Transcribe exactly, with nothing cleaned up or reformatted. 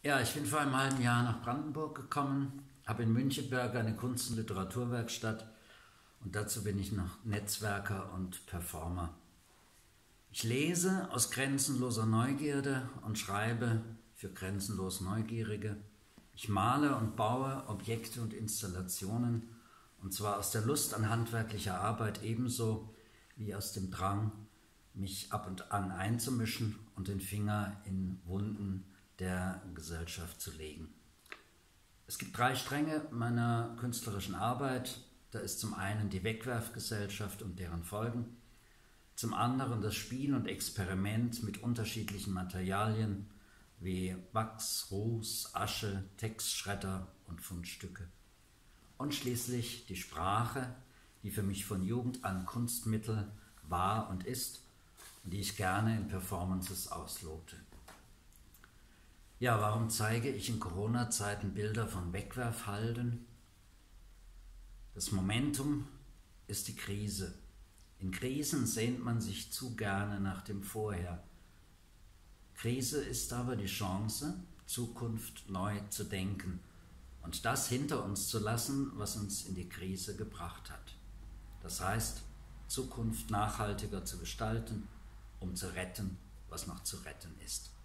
Ja, ich bin vor einem halben Jahr nach Brandenburg gekommen, habe in Münchenberg eine Kunst- und Literaturwerkstatt und dazu bin ich noch Netzwerker und Performer. Ich lese aus grenzenloser Neugierde und schreibe für grenzenlos Neugierige. Ich male und baue Objekte und Installationen, und zwar aus der Lust an handwerklicher Arbeit ebenso wie aus dem Drang, mich ab und an einzumischen und den Finger in Wunden der Gesellschaft zu legen. Es gibt drei Stränge meiner künstlerischen Arbeit. Da ist zum einen die Wegwerfgesellschaft und deren Folgen, zum anderen das Spiel und Experiment mit unterschiedlichen Materialien wie Wachs, Ruß, Asche, Textschredder und Fundstücke. Und schließlich die Sprache, die für mich von Jugend an Kunstmittel war und ist und die ich gerne in Performances auslote. Ja, warum zeige ich in Corona-Zeiten Bilder von Wegwerfhalden? Das Momentum ist die Krise. In Krisen sehnt man sich zu gerne nach dem Vorher. Krise ist aber die Chance, Zukunft neu zu denken und das hinter uns zu lassen, was uns in die Krise gebracht hat. Das heißt, Zukunft nachhaltiger zu gestalten, um zu retten, was noch zu retten ist.